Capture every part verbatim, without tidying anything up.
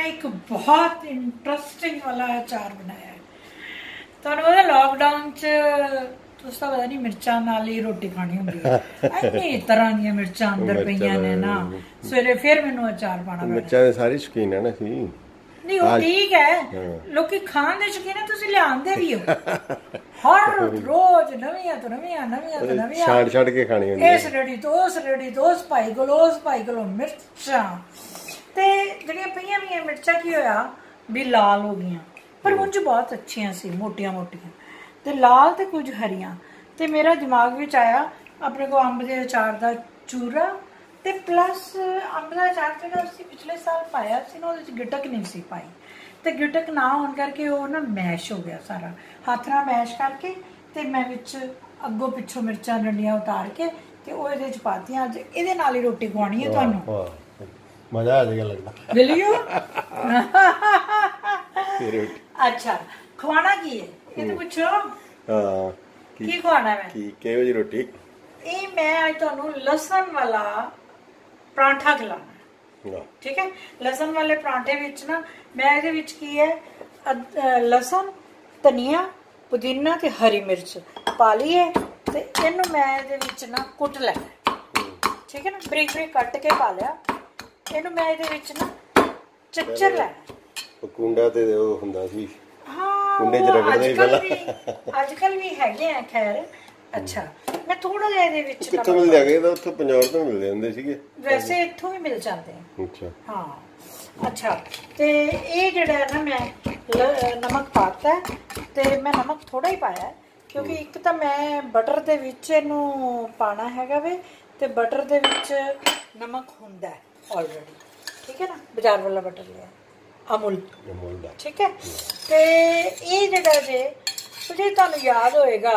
एक बहुत इंटरेस्टिंग वाला अचार बनाया है। ਤੁਹਾਨੂੰ ਪਤਾ लॉकडाउन च ਤੁਸੀਂ ਤਾਂ ਪਤਾ ਨਹੀਂ ਮਿਰਚਾਂ ਨਾਲ ਹੀ ਰੋਟੀ ਖਾਣੀ ਹੁੰਦੀ ਹੈ। ਇੰਨੀ ਤਰ੍ਹਾਂ ਦੀਆਂ ਮਿਰਚਾਂ ਅੰਦਰ ਪਈਆਂ ਨੇ ਨਾ, ਸਵੇਰੇ ਫਿਰ ਮੈਨੂੰ ਅਚਾਰ ਪਾਣਾ ਪੈਣਾ। ਮਿਰਚਾਂ ਦੇ ਸਾਰੇ ਸ਼ੌਕੀਨ ਹੈ ਨਾ ਸੀ। ਨਹੀਂ ਉਹ ਠੀਕ ਹੈ, ਲੋਕੀ ਖਾਣ ਦੇ ਸ਼ੌਕੀਨ ਹੈ, ਤੁਸੀਂ ਲਿਆਉਂਦੇ ਵੀ ਹੋ ਹਰ ਰੋਜ਼ ਨਵੀਆਂ ਤੋਂ ਨਵੀਆਂ ਨਵੀਆਂ ਤੋਂ ਨਵੀਆਂ ਛਾੜ ਛਾੜ ਕੇ ਖਾਣੀ ਹੁੰਦੀ ਹੈ। ਇਸ ਰੇੜੀ ਤੋਂ ਉਸ ਰੇੜੀ ਤੋਂ ਉਸ ਭਾਈ ਕੋਲ ਉਸ ਭਾਈ ਕੋਲੋਂ ਮਿਰਚਾਂ, ਤੇ ਜਿਹੜੀਆਂ ਪਈਆਂ ਵੀ ਮਿਰਚਾਂ ਕੀ ਹੋਇਆ ਵੀ ਲਾਲ ਹੋ ਗਈਆਂ, ਪਰ ਉਂਝ ਬਹੁਤ ਅੱਛੀਆਂ ਸੀ, ਮੋਟੀਆਂ ਮੋਟੀਆਂ ਤੇ ਲਾਲ ਤੇ ਕੁਝ ਹਰੀਆਂ। ਤੇ ਮੇਰਾ ਦਿਮਾਗ ਵਿੱਚ ਆਇਆ ਆਪਣੇ ਕੋਲ ਅੰਬ ਦੇ ਅਚਾਰ ਦਾ ਚੂਰਾ ਤੇ ਪਲੱਸ ਅੰਬ ਦਾ ਅਚਾਰ ਜਿਹੜਾ ਅਸੀਂ ਪਿਛਲੇ ਸਾਲ ਪਾਇਆ ਸੀ ਨਾ, ਉਹਦੇ ਚ ਗਿਟਕ ਨਹੀਂ ਸੀ ਪਾਈ, ਤੇ ਗਿਟਕ ਨਾ ਹੋਣ ਕਰਕੇ ਉਹ ਨਾ ਮੈਸ਼ ਹੋ ਗਿਆ ਸਾਰਾ, ਹੱਥ ਨਾਲ ਮੈਸ਼ ਕਰਕੇ ਤੇ ਮੈਂ ਵਿੱਚ ਅੱਗੋਂ ਪਿੱਛੋਂ ਮਿਰਚਾਂ ਡੰਡੀਆਂ ਉਤਾਰ ਕੇ ਤੇ ਉਹ ਇਹਦੇ ਚ ਪਾਤੀਆਂ। ਅੱਜ ਇਹਦੇ ਨਾਲ ਹੀ ਰੋਟੀ ਖਵਾਉਣੀ ਹੈ ਤੁਹਾਨੂੰ, ਮਜ਼ਾ ਆ ਜਾਏਗਾ ਲੱਗਦਾ। ਬਿਲਿਓ ਅੱਛਾ ਖਵਾਣਾ ਕੀ ਹੈ ਇਹ ਤਾਂ ਪੁੱਛੋ। ਹਾਂ ਕੀ ਖਵਾਣਾ ਹੈ? ਕੀ ਕਿਹੋ ਜਿਹੀ ਰੋਟੀ? ਇਹ ਮੈਂ ਅੱਜ ਤੁਹਾਨੂੰ ਲਸਣ ਵਾਲਾ ਪਰਾਂਠਾ ਖਿਲਾਉਣਾ, ਠੀਕ ਹੈ। ਲਸਣ ਵਾਲੇ ਪਰਾਂਠੇ ਵਿੱਚ ਨਾ ਮੈਂ ਇਹਦੇ ਵਿੱਚ ਕੀ ਹੈ, ਲਸਣ, ਧਨੀਆ, ਪੁਦੀਨਾ ਤੇ ਹਰੀ ਮਿਰਚ ਪਾ ਲਈ ਹੈ ਤੇ ਇਹਨੂੰ ਮੈਂ ਇਹਦੇ ਵਿੱਚ ਨਾ ਕੁੱਟ ਲੈਣਾ, ਠੀਕ ਹੈ ਨਾ, ਬਰੀਕ ਬਰੀਕ ਕੱਟ ਕੇ ਪਾ ਲਿਆ। ਇਹਨੂੰ ਮੈਂ ਇਹਦੇ ਵਿੱਚ ਨਾ ਚੱਚਰ ਲੈਣਾ। ਕੁੰਡਾ ਤੇ ਉਹ ਹੁੰਦਾ ਸੀ, ਹਾਂ ਕੁੰਡੇ ਚ ਰਗੜਦੇ ਪਹਿਲਾਂ, ਅੱਜ ਕੱਲ ਵੀ ਹੈਗੇ ਆ ਖੈਰ। ਅੱਛਾ ਮੈਂ ਥੋੜਾ ਜਿਹਾ ਇਹਦੇ ਵਿੱਚ ਕਿੱਥੋਂ ਮਿਲ ਜਾਗੇ ਤਾਂ ਉੱਥੋਂ ਪੰਜਾਬ ਤੋਂ ਮਿਲਦੇ ਹੁੰਦੇ ਸੀਗੇ, ਵੈਸੇ ਇੱਥੋਂ ਵੀ ਮਿਲ ਜਾਂਦੇ ਆ। ਅੱਛਾ ਹਾਂ ਅੱਛਾ ਤੇ ਇਹ ਜਿਹੜਾ ਨਾ ਮੈਂ ਨਮਕ ਪਾਤਾ ਤੇ ਮੈਂ ਨਮਕ ਥੋੜਾ ਹੀ ਪਾਇਆ ਕਿਉਂਕਿ ਇੱਕ ਤਾਂ ਮੈਂ ਬਟਰ ਦੇ ਵਿੱਚ ਇਹਨੂੰ ਪਾਣਾ ਹੈਗਾ ਵੇ ਤੇ ਬਟਰ ਦੇ ਵਿੱਚ ਨਮਕ ਹੁੰਦਾ ਆਲਰੇਡੀ, ਠੀਕ ਹੈ ਨਾ, ਬਾਜ਼ਾਰ ਵਾਲਾ ਬਟਰ ਲਿਆ ਅਮੁਲ ਅਮੁਲ ਦਾ, ਠੀਕ ਹੈ। ਤੇ ਇਹ ਜਿਹੜਾ ਜੇ ਜੇ ਤੁਹਾਨੂੰ ਯਾਦ ਹੋਏਗਾ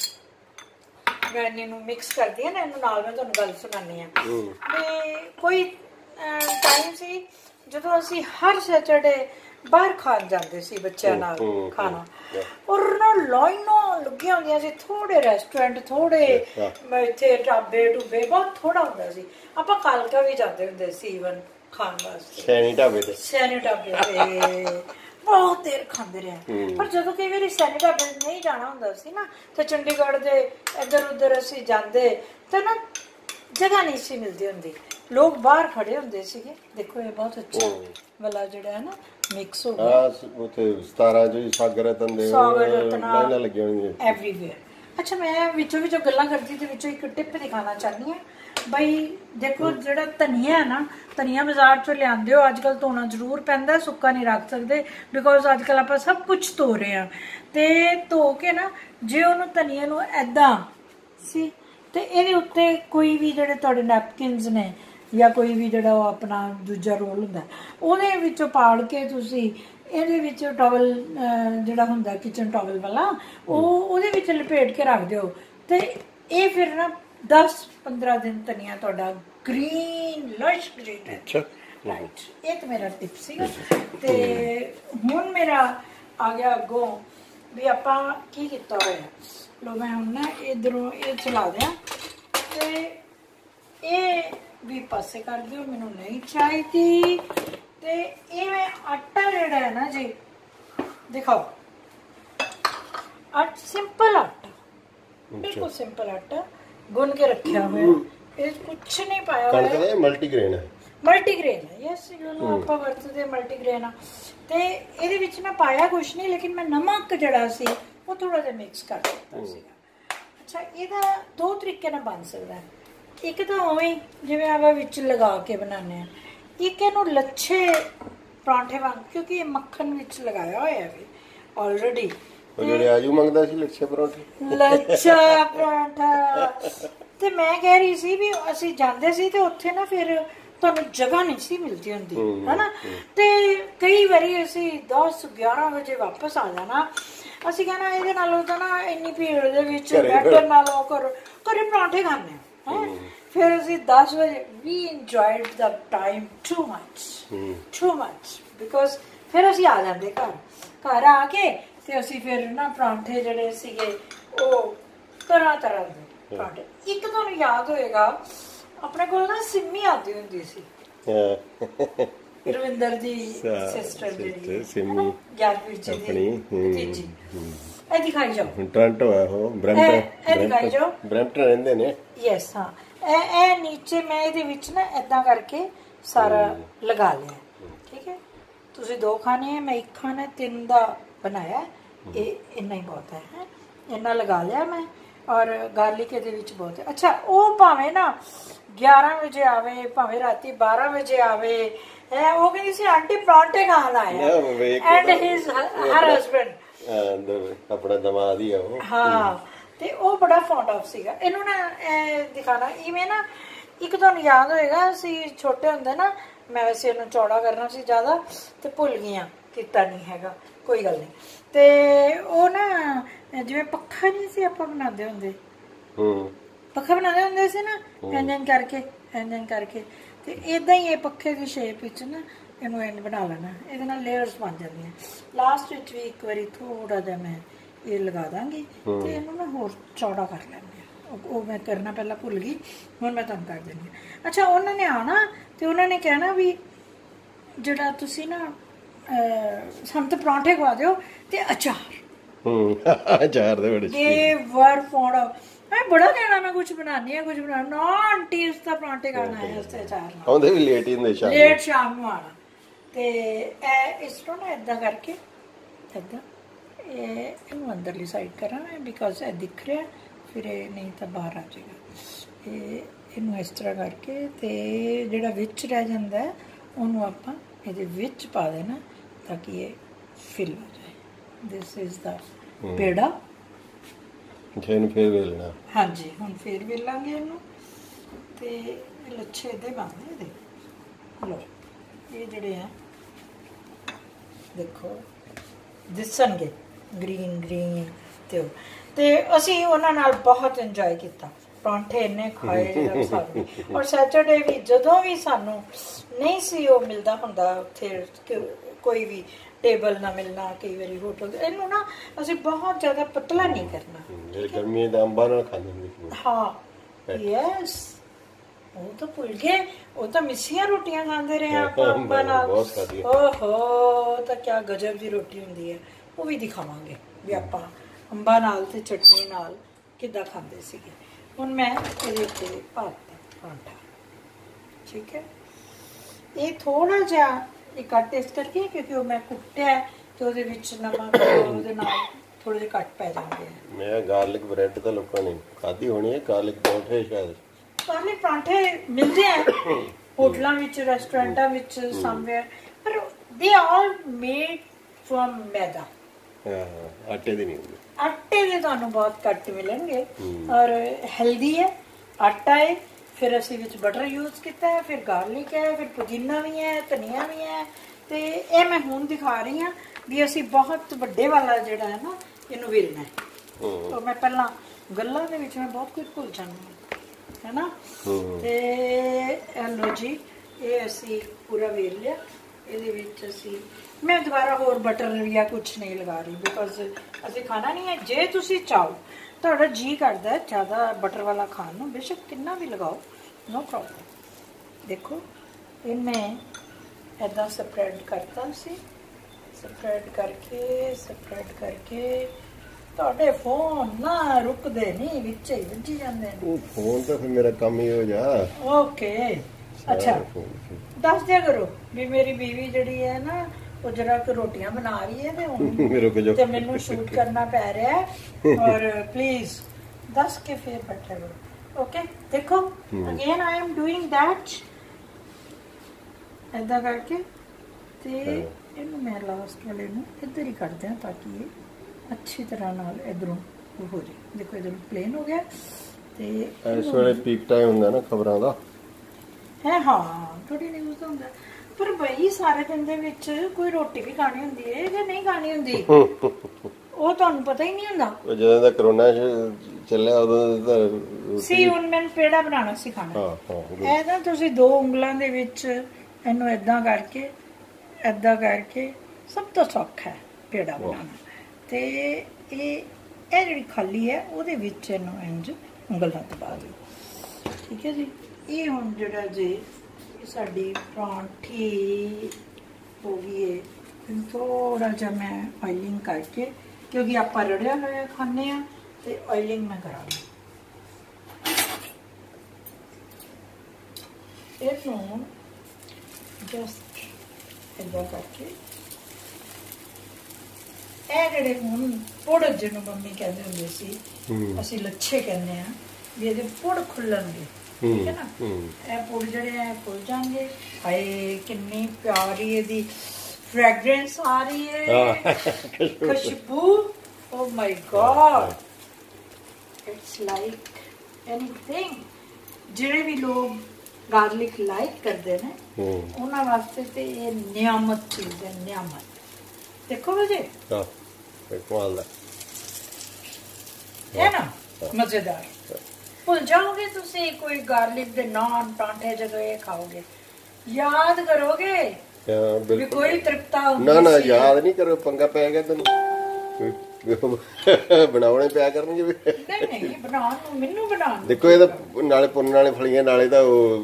ਮੈਂ ਇਹਨੂੰ ਮਿਕਸ ਕਰਦੀ ਹਾਂ ਨਾ, ਇਹਨੂੰ ਨਾਲ ਮੈਂ ਤੁਹਾਨੂੰ ਗੱਲ ਸੁਣਾਉਂਦੀ ਹਾਂ ਵੀ ਕੋਈ ਟਾਈਮ ਸੀ ਜਦੋਂ ਅਸੀਂ ਹਰ ਸੈਟਰਡੇ ਬਾਹਰ ਖਾਣ ਜਾਂਦੇ ਸੀ ਬੱਚਿਆਂ ਨਾਲ ਖਾਣਾ, ਔਰ ਨਾ ਲਾਈਨਾਂ ਲੱਗੀਆਂ ਹੁੰਦੀਆਂ ਸੀ, ਥੋੜੇ ਰੈਸਟੋਰੈਂਟ ਥੋੜੇ ਇੱਥੇ ਢਾਬੇ ਢੂਬੇ ਬਹੁਤ ਥੋੜਾ ਹੁੰਦਾ ਸੀ। ਆਪਾਂ ਕਾਲਕਾ ਵੀ ਜਾਂਦੇ ਹੁੰਦੇ ਸੀ ਈਵਨ ਖਾਣ ਵਾਸਤੇ, ਸੈਣੀ ਢਾਬੇ ਤੇ ਸੈਣੀ ਢਾਬੇ ਤੇ ਬਹੁਤ ਦੇਰ ਖਾਂਦੇ ਰਹੇ। ਪਰ ਜਦੋਂ ਕਈ ਵਾਰੀ ਸੈਣੀ ਢਾਬੇ ਨਹੀਂ ਜਾਣਾ ਹੁੰਦਾ ਸੀ ਨਾ ਤੇ ਚੰਡੀਗੜ੍ਹ ਦੇ ਇੱਧਰ ਉੱਧਰ ਅਸੀਂ ਜਾਂਦੇ ਤਾਂ ਨਾ ਜਗ੍ਹਾ ਨਹੀਂ ਸੀ ਮਿਲਦੀ ਹੁੰਦੀ, ਲੋਕ ਬਾਹਰ ਖੜੇ ਹੁੰਦੇ ਸੀਗੇ। ਦੇਖੋ ਇਹ ਬਹੁਤ ਅੱਛਾ ਵਾਲਾ ਜਿਹੜਾ ਹੈ ਨਾ ਮਿਕਸ ਹੋ ਗਿਆ, ਉੱਥੇ ਸਤਾਰਾਂ ਜੋ ਸਾਗਰ ਰਤਨ ਦੇ ਲਾਈਨਾਂ ਲੱਗੀਆਂ ਹੋਈਆਂ ਐਵਰੀਵੇਅਰ। ਅੱਛਾ ਮੈਂ ਵਿੱਚੋਂ ਵਿੱਚੋਂ ਗੱਲਾਂ ਕਰਦੀ ਤੇ ਵਿੱਚੋਂ ਇੱਕ ਟਿਪ ਦਿਖਾਣਾ ਚਾਹੁੰਦੀ ਹਾਂ ਬਈ ਦੇਖੋ ਜਿਹੜਾ ਧਨੀਆ ਹੈ ਨਾ, ਧਨੀਆ ਬਾਜ਼ਾਰ ਚੋਂ ਲਿਆਂਦੇ ਹੋ ਅੱਜ ਕੱਲ੍ਹ ਧੋਣਾ ਜ਼ਰੂਰ ਪੈਂਦਾ, ਸੁੱਕਾ ਨਹੀਂ ਰੱਖ ਸਕਦੇ ਬਿਕੋਜ਼ ਅੱਜ ਕੱਲ੍ਹ ਆਪਾਂ ਸਭ ਕੁਝ ਧੋ ਰਹੇ ਹਾਂ। ਤੇ ਧੋ ਕੇ ਨਾ ਜੇ ਉਹਨੂੰ ਧਨੀਆ ਨੂੰ ਐਦਾਂ ਸੀ ਤੇ ਇਹਦੇ ਉੱਤੇ ਕੋਈ ਵੀ ਜਿਹੜੇ ਤੁਹਾਡੇ ਨੈਪਕਿਨਸ ਨੇ ਜਾਂ ਕੋਈ ਵੀ ਜਿਹੜਾ ਉਹ ਆਪਣਾ ਦੂਜਾ ਰੋਲ ਹੁੰਦਾ ਉਹਦੇ ਵਿੱਚੋਂ ਪਾੜ ਕੇ ਤੁਸੀਂ ਇਹਦੇ ਵਿੱਚ ਟਾਵਲ ਜਿਹੜਾ ਹੁੰਦਾ ਕਿਚਨ ਟਾਵਲ ਵਾਲਾ ਉਹ ਉਹਦੇ ਵਿੱਚ ਲਪੇਟ ਕੇ ਰੱਖ ਦਿਓ ਤੇ ਇਹ ਫਿਰ ਨਾ ਦਸ ਪੰਦਰਾਂ ਦਿਨ ਧਨੀਆ ਤੁਹਾਡਾ ਗ੍ਰੀਨ ਲਸ਼ ਗ੍ਰੀਨ। ਅੱਛਾ ਰਾਈਟ, ਇਹ ਤਾਂ ਮੇਰਾ ਟਿਪ ਸੀਗਾ। ਤੇ ਹੁਣ ਮੇਰਾ ਆ ਗਿਆ ਅੱਗੋਂ ਵੀ ਆਪਾਂ ਕੀ ਕੀਤਾ ਹੋਇਆ। ਲੋ ਮੈਂ ਹੁਣ ਨਾ ਇਧਰੋਂ ਇਹ ਚਲਾ ਦਿਆਂ ਤੇ ਇਹ ਵੀ ਪਾਸੇ ਕਰ ਦਿਓ, ਮੈਨੂੰ ਨਹੀਂ ਚਾਹੀਦੀ। ਤੇ ਇਹ ਮੈਂ ਆਟਾ ਜਿਹੜਾ ਹੈ ਨਾ ਜੀ ਦਿਖਾਓ, ਆਟ ਸਿੰਪਲ ਆਟਾ, ਬਿਲਕੁਲ ਸਿੰਪਲ ਆਟਾ ਗੁੰਨ ਕੇ ਰੱਖਿਆ ਹੋਇਆ, ਇਹ ਕੁਛ ਨਹੀਂ ਪਾਇਆ ਹੋਇਆ। ਕਣਕ ਦਾ ਮਲਟੀਗ੍ਰੇਨ ਹੈ, ਮਲਟੀਗ੍ਰੇਨ ਹੈ, ਯੈਸ ਜਿਹਨੂੰ ਆਪਾਂ ਵਰਤਦੇ ਮਲਟੀਗ੍ਰੇਨ ਆ। ਤੇ ਇਹਦੇ ਵਿੱਚ ਮੈਂ ਪਾਇਆ ਕੁਛ ਨਹੀਂ, ਲੇਕਿਨ ਮੈਂ ਨਮਕ ਜਿਹੜਾ ਸੀ ਉਹ ਥੋੜਾ ਜਿਹਾ ਮਿਕਸ ਕਰ ਦਿੱਤਾ ਸੀਗਾ। ਅੱਛਾ ਇਹਦਾ ਦੋ ਤਰੀਕੇ ਨਾਲ ਬਣ ਸਕਦਾ, ਇੱਕ ਤਾਂ ਉਵੇਂ ਜਿਵੇਂ ਆਪਾਂ ਵਿੱਚ ਲਗਾ ਕੇ ਬਣਾਉਂਦੇ ਹਾਂ, ਇੱਕ ਇਹਨੂੰ ਲੱਛੇ ਪਰਾਂਠੇ ਵਾਂਗ, ਕਿਉਂਕਿ ਇਹ ਮੱਖਣ ਵਿੱਚ ਲਗਾਇਆ ਹੋਇਆ ਹੈ ਆਲਰੇਡੀ। ਜਿਹੜੇ ਆਜੂ ਮੰਗਦਾ ਸੀ ਲੱਛੇ ਪਰਾਂਠੇ, ਲੱਛਾ ਪਰਾਂਠਾ। ਤੇ ਮੈਂ ਕਹਿ ਰਹੀ ਸੀ ਵੀ ਅਸੀਂ ਜਾਂਦੇ ਸੀ ਤੇ ਉੱਥੇ ਨਾ ਫਿਰ ਤੁਹਾਨੂੰ ਜਗ੍ਹਾ ਨਹੀਂ ਸੀ ਮਿਲਦੀ ਹੁੰਦੀ ਹਨਾ, ਤੇ ਕਈ ਵਾਰੀ ਅਸੀਂ ਦਸ ਗਿਆਰਾਂ ਵਜੇ ਵਾਪਸ ਆ ਜਾਣਾ। ਅਸੀਂ ਕਹਿਣਾ ਇਹਦੇ ਨਾਲੋਂ ਤਾਂ ਨਾ ਇੰਨੀ ਭੀੜ ਦੇ ਵਿੱਚ ਬੈਠਣ ਨਾਲੋਂ ਘਰ ਘਰੇ ਪਰਾਂਠੇ ਖਾਂਦੇ ਹਾਂ। ਫਿਰ ਅਸੀਂ ਦਸ ਵਜੇ ਵੀ ਇੰਜੋਇਡ ਦਾ time too much too much because ਫਿਰ ਅਸੀਂ ਆ ਜਾਂਦੇ ਘਰ। ਘਰ ਆ ਕੇ ਤੇ ਅਸੀਂ ਫਿਰ ਨਾ ਪਰਾਂਠੇ ਜਿਹੜੇ ਸੀਗੇ ਉਹ ਤਰ੍ਹਾਂ ਤਰ੍ਹਾਂ ਦੇ ਪਰਾਂਠੇ। ਇੱਕ ਤੁਹਾਨੂੰ ਯਾਦ ਹੋਏਗਾ ਆਪਣੇ ਕੋਲ ਨਾ ਸਿੰਮੀ ਆਦੀ ਹੁੰਦੀ ਸੀ, ਰਵਿੰਦਰ ਦੀ ਸਿਸਟਰ ਜਿਹੜੀ ਸਿਮੀ ਗਿਆਰਵੀਂ ਚ ਆਪਣੀ ਭਤੀਜੀ ਇਹ ਦਿਖਾਈ ਜਾਓ ਹੁਣ ਟੋਰਾਂਟੋ ਹੈ ਉਹ ਬ੍ਰੈਂਪਟਨ ਇਹ ਦਿਖਾਈ ਜਾਓ ਬ੍ਰੈਂਪਟਨ ਰਹਿੰਦੇ ਨੇ ਯੈਸ ਹਾਂ ਇਹ ਇਹ ਨੀਚੇ ਮੈਂ ਇਹਦੇ ਵਿੱਚ ਨਾ ਏਦਾਂ ਕਰਕੇ ਸਾਰਾ ਲਗਾ ਲਿਆ ਠੀਕ ਹੈ ਤੁਸੀਂ ਦੋ ਖਾਣੇ ਹੈ ਮੈਂ ਇੱਕ ਖਾਣਾ ਤਿੰਨ ਦਾ ਬਣਾਇਆ ਇਹ ਇੰਨਾ ਹੀ ਬਹੁਤ ਹੈ ਹੈ ਇੰਨਾ ਲਗਾ ਲਿਆ ਮੈਂ ਔਰ ਗਾਰਲਿਕ ਇਹਦੇ ਵਿੱਚ ਬਹੁਤ ਹੈ ਅੱਛਾ ਉਹ ਭਾਵੇਂ ਨਾ ਗਿਆਰਾਂ ਵਜੇ ਆਵੇ ਭਾਵੇਂ ਰਾਤੀ ਬਾਰਾਂ ਵਜੇ ਆਵੇ ਹੈ ਉਹ ਕਹਿੰਦੀ ਸੀ ਆਂਟੀ ਪਰੌਂਠੇ ਖਾਣ ਆਇਆ ਐਂਡ ਹਿਸ ਹਰ ਹਸਬੈਂਡ ਆਪਣਾ ਦਮਾਦ ਹੀ ਆ ਉਹ ਹਾਂ ਤੇ ਉਹ ਬੜਾ ਫੌਂਡ ਆਫ ਸੀਗਾ ਇਹਨੂੰ ਨਾ ਇਹ ਦਿਖਾਣਾ ਇਵੇਂ ਨਾ ਇੱਕ ਤੁਹਾਨੂੰ ਯਾਦ ਹੋਏਗਾ ਅਸੀਂ ਛੋਟੇ ਹੁੰਦੇ ਨਾ ਮੈਂ ਵੈਸੇ ਇਹਨੂੰ ਚੌੜਾ ਕਰਨਾ ਸੀ ਜ਼ਿਆਦਾ ਤੇ ਭੁੱਲ ਗਈਆਂ ਕੀਤਾ ਨਹੀਂ ਹੈਗਾ ਕੋਈ ਗੱਲ ਨਹੀਂ ਤੇ ਉਹ ਨਾ ਜਿਵੇਂ ਪੱਖਾ ਨਹੀਂ ਸੀ ਆਪਾਂ ਬਣਾਉਂਦੇ ਹੁੰਦੇ ਹੂੰ ਪੱਖਾ ਬਣਾਉਂਦੇ ਹੁੰਦੇ ਸੀ ਨਾ ਇੰਜਨ ਕਰਕੇ ਇੰਜਨ ਕਰਕੇ ਤੇ ਇਦਾਂ ਹੀ ਇਹ ਪੱਖੇ ਦੀ ਸ਼ੇਪ ਵਿੱਚ ਨਾ ਇਹਨੂੰ ਇੰਜ ਬਣਾ ਲੈਣਾ ਇਹਦੇ ਨਾਲ ਲੇਅਰਸ ਬਣ ਜਾਂਦੀਆਂ ਲਾਸਟ ਵਿੱਚ ਵੀ ਇੱਕ ਵਾਰੀ ਥੋੜਾ ਜਿਹਾ ਮੈਂ ਇਹ ਲਗਾ ਦਾਂਗੀ ਤੇ ਇਹਨੂੰ ਨਾ ਹੋਰ ਚੌੜਾ ਕਰ ਲੈਂਦੇ ਆ ਉਹ ਮੈਂ ਕਰਨਾ ਪਹਿਲਾਂ ਭੁੱਲ ਗਈ ਹੁਣ ਮੈਂ ਤੁਹਾਨੂੰ ਕਰ ਦਿੰਦੀ ਹਾਂ ਅੱਛਾ ਉਹਨਾਂ ਨੇ ਆਉਣਾ ਤੇ ਉਹਨਾਂ ਨੇ ਕਹਿਣਾ ਵੀ ਜਿਹੜਾ ਤੁਸੀਂ ਨਾ ਸਾਨੂੰ ਤਾਂ ਪਰੌਂਠੇ ਖਵਾ ਦਿਓ ਤੇ ਅਚਾਰ ਹੂੰ ਅਚਾਰ ਦੇ ਬੜੇ ਦੇ ਵਰ ਫੋੜ ਮੈਂ ਬੜਾ ਕਹਿਣਾ ਮੈਂ ਕੁਝ ਬਣਾਉਣੀ ਆ ਕੁਝ ਬਣਾ ਨਾ ਆਂਟੀ ਇਸ ਦਾ ਪਰੌਂਠੇ ਖਾਣਾ ਹੈ ਉਸ ਤੇ ਅਚਾਰ ਨਾਲ ਆਉਂਦੇ ਵੀ ਲੇਟ ਹੀ ਹੁੰਦੇ ਸ਼ਾਮ ਲੇਟ ਸ਼ਾਮ ਨੂੰ ਆਣਾ ਤੇ ਇਹ ਇਸ ਨੂੰ ਨਾ ਏਦਾਂ ਕਰਕੇ ਏਦਾਂ ਇਹ ਇਹਨੂੰ ਅੰਦਰਲੀ ਸਾਈਡ ਕਰਾਂਗੇ ਬਿਕਾਜ਼ ਇਹ ਦਿਖ ਰਿਹਾ ਫਿਰ ਇਹ ਨਹੀਂ ਤਾਂ ਬਾਹਰ ਆ ਜਾਏਗਾ ਇਹ ਇਹਨੂੰ ਇਸ ਤਰ੍ਹਾਂ ਕਰਕੇ ਤੇ ਜਿਹੜਾ ਵਿੱਚ ਰਹਿ ਜਾਂਦਾ ਉਹਨੂੰ ਆਪਾਂ ਇਹਦੇ ਵਿੱਚ ਪਾ ਦੇਣਾ ਤਾਂ ਕਿ ਇਹ ਫਿਲ ਹੋ ਜਾਏ ਦਿਸ ਇਜ਼ ਦਾ ਪੇੜਾ ਜਿਹਨੂੰ ਫੇਰ ਵੇਲਣਾ ਹਾਂਜੀ ਹੁਣ ਫੇਰ ਵੇਲਾਂਗੇ ਇਹਨੂੰ ਤੇ ਇਹ ਲੱਛੇ ਇਹਦੇ ਬਣਦੇ ਇਹਦੇ ਲੋ ਇਹ ਜਿਹੜੇ ਆ ਦੇਖੋ ਦਿਸਣਗੇ ਗ੍ਰੀਨ ਗ੍ਰੀਨ ਤੇ ਤੇ ਅਸੀਂ ਉਹਨਾਂ ਨਾਲ ਬਹੁਤ ਇੰਜੋਏ ਕੀਤਾ ਪਰੌਂਠੇ ਇੰਨੇ ਖਾਏ ਜਿਹੜਾ ਸਾਨੂੰ ਔਰ ਸੈਟਰਡੇ ਵੀ ਜਦੋਂ ਵੀ ਸਾਨੂੰ ਨਹੀਂ ਸੀ ਉਹ ਮਿਲਦਾ ਹੁੰਦਾ ਉੱਥੇ ਕੋਈ ਵੀ ਟੇਬਲ ਨਾ ਮਿਲਣਾ ਕਈ ਵਾਰੀ ਹੋਟਲ ਇਹਨੂੰ ਨਾ ਅਸੀਂ ਬਹੁਤ ਜ਼ਿਆਦਾ ਪਤਲਾ ਨਹੀਂ ਕਰਨਾ ਇਹ ਗਰਮੀ ਦਾ ਅੰਬਾਂ ਨਾਲ ਖਾਂਦੇ ਨੇ ਹਾਂ ਯੈਸ ਉਹ ਤਾਂ ਭੁੱਲ ਗਏ ਉਹ ਤਾਂ ਮਿੱਸੀਆਂ ਰੋਟੀਆਂ ਖਾਂਦੇ ਰਹੇ ਆਪਾਂ ਅੰਬਾਂ ਨਾਲ ਓਹੋ ਤਾਂ ਕਿਆ ਗਜਬ ਦੀ ਰੋਟੀ ਹੁੰਦੀ ਹੈ ਉਹ ਵੀ ਦਿਖਾਵਾਂਗੇ ਵੀ ਆਪਾਂ ਅੰਬਾਂ ਨਾਲ ਤੇ ਚਟਨੀ ਨਾਲ ਕਿੱਦਾਂ ਖਾਂਦੇ ਸੀਗੇ ਹੁਣ ਮੈਂ ਇਹਦੇ ਉੱਤੇ ਪਾਤਾ ਪਰਾਂਠਾ ਠੀਕ ਹੈ ਇਹ ਥੋੜਾ ਜਿਹਾ ਇੱਕ ਟੇਸਟ ਕਰਕੇ ਕਿਉਂਕਿ ਉਹ ਮੈਂ ਕੁੱਟਿਆ ਤੇ ਉਹਦੇ ਵਿੱਚ ਨਮਕ ਉਹਦੇ ਨਾਲ ਥੋੜੇ ਜਿਹੇ ਘੱਟ ਪੈ ਜਾਂਦੇ ਆ ਮੈਂ ਗਾਰਲਿਕ ਬ੍ਰੈਡ ਤਾਂ ਲੋਕਾਂ ਨੇ ਖਾਧੀ ਹੋਣੀ ਹੈ ਗਾਰਲਿਕ ਪਰੌਂਠੇ ਸ਼ਾਇਦ ਗਾਰਲਿਕ ਪਰਾਂਠੇ ਮਿਲਦੇ ਆ ਹੋਟਲਾਂ ਵਿੱਚ ਰੈਸਟੋਰੈਂਟਾਂ ਵਿੱਚ ਸਮਵੇਅਰ ਪਰ ਦੇ ਆਲ ਮੇਡ ਫਰਮ ਮੈਦਾ ਹਾਂ ਆਟੇ ਦੇ ਨਹੀਂ ਹੁੰਦੇ ਆਟੇ ਦੇ ਤੁਹਾਨੂੰ ਬਹੁਤ ਘੱਟ ਮਿਲਣਗੇ ਔਰ ਹੈਲਦੀ ਹੈ ਆਟਾ ਹੈ ਫਿਰ ਅਸੀਂ ਵਿੱਚ ਬਟਰ ਯੂਜ਼ ਕੀਤਾ ਹੈ ਫਿਰ ਗਾਰਲਿਕ ਹੈ ਫਿਰ ਪੁਦੀਨਾ ਵੀ ਹੈ ਧਨੀਆ ਵੀ ਹੈ ਤੇ ਇਹ ਮੈਂ ਹੁਣ ਦਿਖਾ ਰਹੀ ਹਾਂ ਵੀ ਅਸੀਂ ਬਹੁਤ ਵੱਡੇ ਵਾਲਾ ਜਿਹੜਾ ਹੈ ਨਾ ਇਹਨੂੰ ਵੇਲਣਾ ਹੈ ਤਾਂ ਮੈਂ ਪਹਿਲਾਂ ਗੱਲਾਂ ਦੇ ਵਿੱਚ ਮੈਂ ਬਹੁਤ ਕੁਝ ਭੁੱਲ ਜਾਂਦੀ ਹਾਂ ਹੈ ਨਾ ਤੇ ਇਹ ਲੋ ਜੀ ਇਹ ਅਸੀਂ ਪੂਰਾ ਵੇਲ ਲਿਆ ਇਹਦੇ ਵਿੱਚ ਅਸੀਂ ਮੈਂ ਦੁਬਾਰਾ ਹੋਰ ਬਟਰ ਜਾਂ ਕੁਝ ਨਹੀਂ ਲਗਾ ਰਹੀ ਬਿਕਾਜ਼ ਅਸੀਂ ਖਾਣਾ ਨਹੀਂ ਹੈ ਜੇ ਤੁਸੀਂ ਚਾਹੋ ਤੁਹਾਡਾ ਜੀ ਕਰਦਾ ਹੈ ਜ਼ਿਆਦਾ ਬਟਰ ਵਾਲਾ ਖਾਣ ਨੂੰ ਬੇਸ਼ੱਕ ਕਿੰਨਾ ਵੀ ਲਗਾਓ ਨੋ ਪ੍ਰੋਬਲਮ ਦੇਖੋ ਇਹਨੇ ਇੱਦਾਂ ਸਪਰੈਡ ਕਰਤਾ ਸੀ ਸਪਰੈਡ ਕਰਕੇ ਸਪਰੈਡ ਕਰਕੇ ਤੁਹਾਡੇ ਫੋਨ ਨਾ ਰੁਕਦੇ ਨਹੀਂ ਵਿੱਚ ਹੀ ਵੱਜੀ ਜਾਂਦੇ ਨੇ ਉਹ ਫੋਨ ਤਾਂ ਫਿਰ ਮੇਰਾ ਕੰਮ ਹੀ ਹੋ ਜਾ ਓਕੇ ਅੱਛਾ ਦੱਸ ਦਿਆ ਕਰੋ ਵੀ ਮੇਰੀ ਬੀਵੀ ਜਿਹੜੀ ਹੈ ਨਾ ਉਹ ਜਰਾ ਕਿ ਰੋਟੀਆਂ ਬਣਾ ਰਹੀ ਹੈ ਤੇ ਹੁਣ ਤੇ ਮੈਨੂੰ ਸ਼ੂਟ ਕਰਨਾ ਪੈ ਰਿਹਾ ਹੈ ਔਰ ਪਲੀਜ਼ ਦੱਸ ਕੇ ਫਿਰ ਬੈਠਾ ਕਰੋ ਓਕੇ ਦੇਖੋ again I am doing that ਏਦਾਂ ਕਰਕੇ ਤੇ ਇਹਨੂੰ ਮੈਂ ਲਾਸਟ ਵਾਲੇ ਨੂੰ ਇੱਧਰ ਹੀ ਕੱਢ ਦਿਆਂ ਤਾਂ ਕਿ ਇਹ ਅੱਛੀ ਤਰ੍ਹਾਂ ਨਾਲ ਇਧਰੋਂ ਹੋ ਜਾਏ ਦੇਖੋ ਇਧਰੋਂ ਪਲੇਨ ਹੋ ਗਿਆ ਤੇ ਇਸ ਵੇਲੇ ਪੀਕ ਟਾਈਮ ਹੁੰਦਾ ਨਾ ਖਬਰਾਂ ਦਾ ਹੈ ਹਾਂ ਥੋੜੀ ਨਿਊਜ਼ ਹੁੰਦਾ ਪਰ ਬਈ ਸਾਰੇ ਦਿਨ ਦੇ ਵਿੱਚ ਕੋਈ ਰੋਟੀ ਵੀ ਖਾਣੀ ਹੁੰਦੀ ਹੈ ਜਾਂ ਨਹੀਂ ਖਾਣੀ ਹੁੰਦੀ ਉਹ ਤੁਹਾਨੂੰ ਪਤਾ ਹੀ ਨਹੀਂ ਹੁੰਦਾ ਜਦੋਂ ਦਾ ਕਰੋਨਾ ਚੱਲਿਆ ਉਦੋਂ ਤਾਂ ਸੀ ਹੁਣ ਮੈਂ ਪੇੜਾ ਬਣਾਉਣਾ ਸਿਖਾਣਾ ਹਾਂ ਹਾਂ ਇਹ ਤਾਂ ਤੁਸੀਂ ਦੋ ਉਂਗਲਾਂ ਦੇ ਵਿੱਚ ਇਹਨੂੰ ਏਦਾਂ ਕਰਕੇ ਏਦਾਂ ਕਰਕੇ ਸਭ ਤੋਂ ਸੌਖਾ ਹੈ ਪੇੜਾ ਬਣਾਉਣਾ ਤੇ ਇਹ ਇਹ ਜਿਹੜੀ ਖਾਲੀ ਹੈ ਉਹਦੇ ਵਿੱਚ ਇਹਨੂੰ ਇੰਜ ਉਂਗਲਾਂ ਦਬਾ ਦਿਓ ਠੀਕ ਹੈ ਜੀ ਇਹ ਹੁਣ ਜਿਹੜਾ ਜੀ ਸਾਡੀ ਪਰੌਂਠੀ ਹੋ ਗਈ ਹੈ। ਥੋੜਾ ਜਿਹਾ ਮੈਂ ਆਇਲਿੰਗ ਕਰਕੇ, ਕਿਉਂਕਿ ਆਪਾਂ ਰੜਿਆ ਹੋਇਆ ਖਾਂਦੇ ਆ ਤੇ ਆਇਲਿੰਗ ਮੈਂ ਕਰਾਂਗੀ। ਇਹਨੂੰ ਜਸਟ ਇੱਦਾਂ ਕਰਕੇ, ਇਹ ਜਿਹੜੇ ਹੁਣ ਪੁੜ ਜਿਹਨੂੰ ਮੰਮੀ ਕਹਿੰਦੇ ਹੁੰਦੇ ਸੀ, ਅਸੀਂ ਲੱਛੇ ਕਹਿੰਦੇ ਆ, ਵੀ ਇਹਦੇ ਪੁੜ ਖੁੱਲਣਗੇ, ਠੀਕ ਹੈ ਨਾ। ਇਹ ਪੁੜ ਜਿਹੜੇ ਆ ਖੁੱਲ ਜਾਣਗੇ। ਹਾਏ ਕਿੰਨੀ ਪਿਆਰੀ ਇਹਦੀ ਫ੍ਰੈਗਰੈਂਸ ਆ ਰਹੀ ਹੈ, ਖੁਸ਼ਬੂ। Oh my god, it's like anything. ਜਿਹੜੇ ਵੀ ਲੋਕ ਗਾਰਲਿਕ ਲਾਈਕ ਕਰਦੇ ਨੇ ਉਹਨਾਂ ਵਾਸਤੇ ਤੇ ਇਹ ਨਿਆਮਤ ਚੀਜ਼ ਹੈ, ਨਿਆਮਤ। ਦੇਖੋ ਵਜੇ ਹੈ ਨਾ, ਮਜ਼ੇਦਾਰ। ਭੁੱਲ ਜਾਓਗੇ ਤੁਸੀਂ ਕੋਈ ਗਾਰਲਿਕ ਦੇ ਨਾਨ ਪਰਾਂਠੇ ਜਦੋਂ ਇਹ ਖਾਓਗੇ, ਯਾਦ ਕਰੋਗੇ ਵੀ ਕੋਈ ਤ੍ਰਿਪਤਾ ਹੁੰਦੀ। ਨਾ ਨਾ ਯਾਦ ਨਹੀਂ ਕਰੋ, ਪੰਗਾ ਪੈ ਗਿਆ ਤੈਨੂੰ, ਬਣਾਉਣੇ ਪਿਆ ਕਰਨਗੇ। ਨਹੀਂ ਨਹੀਂ ਬਣਾਉਣ ਨੂੰ, ਮੈਨੂੰ ਬਣਾਉਣ। ਦੇਖੋ ਇਹ ਤਾਂ ਨਾਲੇ ਪੁੰਨ ਵਾਲੇ ਫਲੀਆਂ, ਨਾਲੇ ਤਾਂ ਉਹ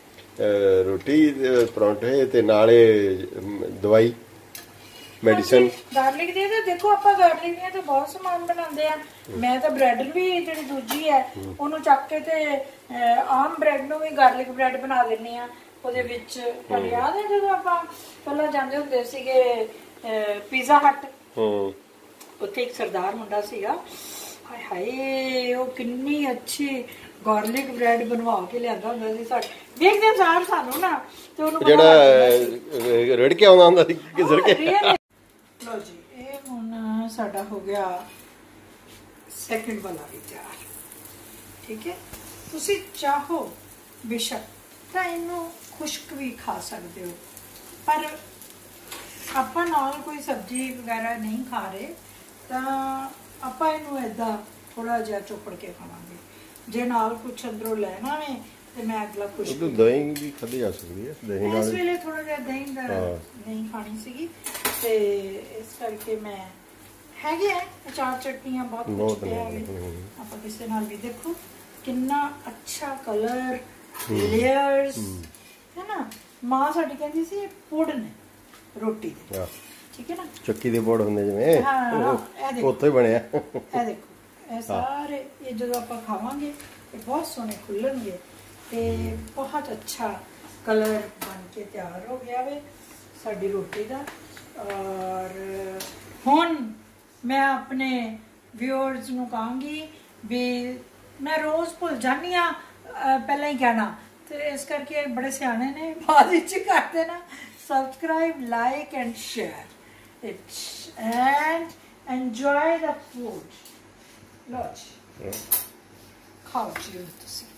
ਰੋਟੀ ਪਰੌਂਠੇ ਤੇ ਨਾਲੇ ਦਵਾਈ ਮੈਡੀਸਨ। ਗਾਰਲਿਕ ਦੀ ਤਾਂ ਦੇਖੋ ਆਪਾਂ ਗਾਰਲਿਕ ਦੀਆਂ ਤਾਂ ਬਹੁਤ ਸਮਾਨ ਬਣਾਉਂਦੇ ਆ। ਮੈਂ ਤਾਂ ਬ੍ਰੈਡ ਵੀ ਜਿਹੜੀ ਦੂਜੀ ਹੈ ਉਹਨੂੰ ਚੱਕ ਕੇ ਤੇ ਆਮ ਬ੍ਰੈਡ ਨੂੰ ਵੀ ਗਾਰਲਿਕ ਬ੍ਰੈਡ ਬਣਾ ਦਿੰਨੀ ਆ। ਉਹਦੇ ਵਿੱਚ ਤੁਹਾਨੂੰ ਯਾਦ ਹੈ ਜਦੋਂ ਆਪਾਂ ਪਹਿਲਾਂ ਜਾਂਦੇ ਹੁੰਦੇ ਸੀਗੇ ਪੀਜ਼ਾ ਹੱਟ, ਉੱਥੇ ਇੱਕ ਸਰਦਾਰ ਮੁੰਡਾ ਸੀਗਾ, ਹਾਏ ਹਾਏ ਉਹ ਕਿੰਨੀ ਅੱਛੀ ਗਾਰਲਿਕ ਬ੍ਰੈਡ ਬਣਵਾ ਕੇ ਲਿਆਂਦਾ ਹੁੰਦਾ ਸੀ। ਸਾਡੇ ਵੇਖਦੇ ਸਾਰ ਸਾਨੂੰ ਨਾ ਤੇ ਉਹਨੂੰ ਜਿਹੜਾ ਰੜ ਕੇ ਆਉਂਦਾ ਹੁੰਦਾ ਸੀ ਕਿਸਰ ਕੇ। ਲੋ ਜੀ, ਇਹ ਹੁਣ ਸਾਡਾ ਹੋ ਗਿਆ ਸੈਕਿੰਡ ਵਾਲਾ ਵੀ ਤਿਆਰ, ਠੀਕ ਹੈ। ਤੁਸੀਂ ਚਾਹੋ ਬੇਸ਼ੱਕ ਤਾਂ ਇਹਨੂੰ ਖੁਸ਼ਕ ਵੀ ਖਾ ਸਕਦੇ ਹੋ, ਪਰ ਆਪਾਂ ਨਾਲ ਕੋਈ ਸਬਜ਼ੀ ਵਗੈਰਾ ਨਹੀਂ ਖਾ ਰਹੇ ਤਾਂ ਆਪਾਂ ਇਹਨੂੰ ਏਦਾਂ ਥੋੜਾ ਜਿਹਾ ਚੋਪੜ ਕੇ ਖਾਵਾਂਗੇ। ਜੇ ਨਾਲ ਕੁਛ ਅੰਦਰੋਂ ਲੈਣਾ ਵੇ ਤੇ ਮੈਂ ਅਗਲਾ ਕੁਛ ਦਹੀਂ ਵੀ ਖਾਧੀ ਜਾ ਸਕਦੀ ਹੈ, ਦਹੀਂ ਨਾਲ। ਇਸ ਵੇਲੇ ਥੋੜਾ ਜਿਹਾ ਦਹੀਂ ਦਾ ਨਹੀਂ ਖਾਣੀ ਸੀਗੀ ਤੇ ਇਸ ਕਰਕੇ ਮੈਂ ਹੈਗੇ ਆ ਅਚਾਰ ਚਟਨੀਆਂ ਬਹੁਤ ਕੁਝ ਪਿਆ ਹੈ। ਆਪਾਂ ਕਿਸੇ ਨਾਲ ਵੀ ਦੇਖੋ ਕਿੰਨਾ ਅੱਛਾ ਕਲਰ, ਲੇਅਰਸ, ਹੈ ਨਾ। ਮਾਂ ਸਾਡੀ ਕਹਿੰਦੀ ਸੀ ਇਹ ਪੁੜ ਨੇ ਰੋਟੀ ਦੇ, ਠੀਕ ਹੈ ਨਾ, ਚੱਕੀ ਦੇ ਪੁੜ ਹੁੰਦੇ ਜਿਵੇਂ, ਹਾਂ ਉੱਥੇ ਬਣਿਆ। ਇਹ ਦੇਖੋ ਇਹ ਸਾਰੇ, ਇਹ ਜਦੋਂ ਆਪਾਂ ਖਾਵਾਂਗੇ ਇਹ ਬਹੁਤ ਸੋਹਣੇ ਖੁੱਲਣਗੇ ਤੇ ਬਹੁਤ ਅੱਛਾ ਕਲਰ ਬਣ ਕੇ ਤਿਆਰ ਹੋ ਗਿਆ ਵੇ ਸਾਡੀ ਰੋਟੀ ਦਾ। ਔਰ ਹੁਣ ਮੈਂ ਆਪਣੇ ਵਿਊਅਰਸ ਨੂੰ ਕਹਾਂਗੀ ਵੀ ਮੈਂ ਰੋਜ਼ ਭੁੱਲ ਜਾਂਦੀ ਹਾਂ ਪਹਿਲਾਂ ਹੀ ਕਹਿਣਾ, ਤੇ ਇਸ ਕਰਕੇ ਬੜੇ ਸਿਆਣੇ ਨੇ, ਬਾਅਦ ਵਿੱਚ ਕਰ ਦੇਣਾ subscribe, like and share it and enjoy the food. Lodge. How do you